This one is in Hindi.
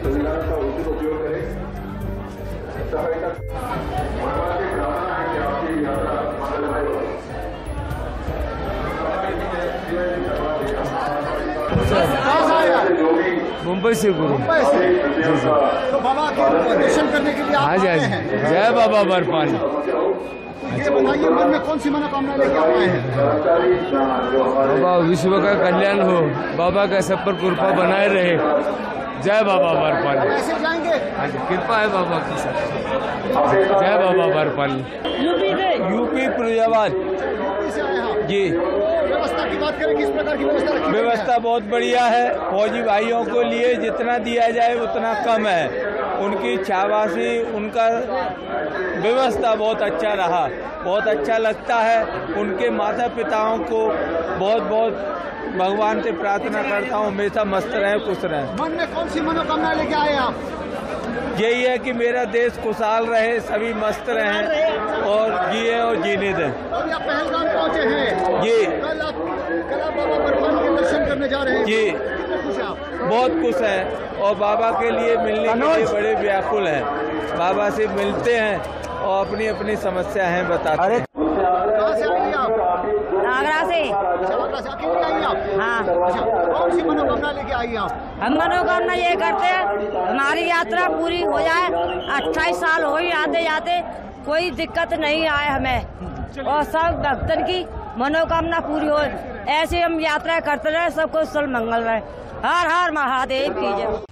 संविधान का उचित उपयोग करें। सफाई का भगवान से प्रार्थना है कि आपकी यात्रा मंगलमय हो। मुंबई से गुरु। तो बाबा के दर्शन करने के लिए आप आए हैं। जय बाबा बर्फानी। ये बताइए, मन में कौन सी मनोकामना लेके आए हैं? बाबा विश्व का कल्याण हो, बाबा का सब पर कृपा बनाए रहे। जय बाबा बर्फानी। कैसे जाएंगे? कृपा है बाबा की सब। जय बाबा बर्फानी। यूपी फिरोजाबाद से आए हैं जी। व्यवस्था की बात करें, किस प्रकार की व्यवस्था रखी? व्यवस्था बहुत बढ़िया है। फौजी भाइयों को लिए जितना दिया जाए उतना कम है। उनकी शाबाशी, उनका व्यवस्था बहुत अच्छा रहा, बहुत अच्छा लगता है। उनके माता पिताओं को बहुत बहुत भगवान से प्रार्थना करता हूँ हमेशा मस्त रहे, खुश रहे। मन में कौन सी मनोकामना लेके आए आप? यही है कि मेरा देश खुशहाल रहे, सभी मस्त रहें और जिए और जीने दें। अभी आप पहलगाम पहुँचे हैं जी। कल आप बाबा बर्फानी के दर्शन करने जा रहे हैं जी। कितने खुश हैं आप? बहुत खुश हैं और बाबा के लिए मिलने के लिए बड़े व्याकुल हैं। बाबा से मिलते हैं और अपनी अपनी समस्या है बताते हैं। कहाँ से आएंगे आप? आगरा से। आगरा से अकेले आई आप? हाँ। कौन सी मनोकामना लेके आई आप? हम मनोकामना ये करते हैं हमारी यात्रा पूरी हो जाए। 28 साल हो ही आते जाते, कोई दिक्कत नहीं आए हमें और सब भक्तन की मनोकामना पूरी हो। ऐसे हम यात्रा करते रहे, सबको सल मंगल रहे। हर हर महादेव की जय।